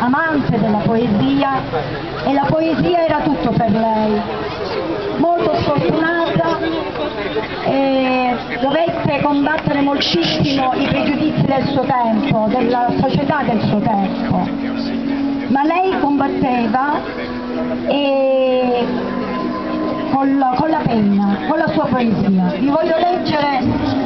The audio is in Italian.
amante della poesia e la poesia era tutto per lei. Molto sfortunata, dovette combattere moltissimo i pregiudizi del suo tempo, della società del suo tempo, ma lei combatteva con la penna, con la sua poesia. Vi voglio leggere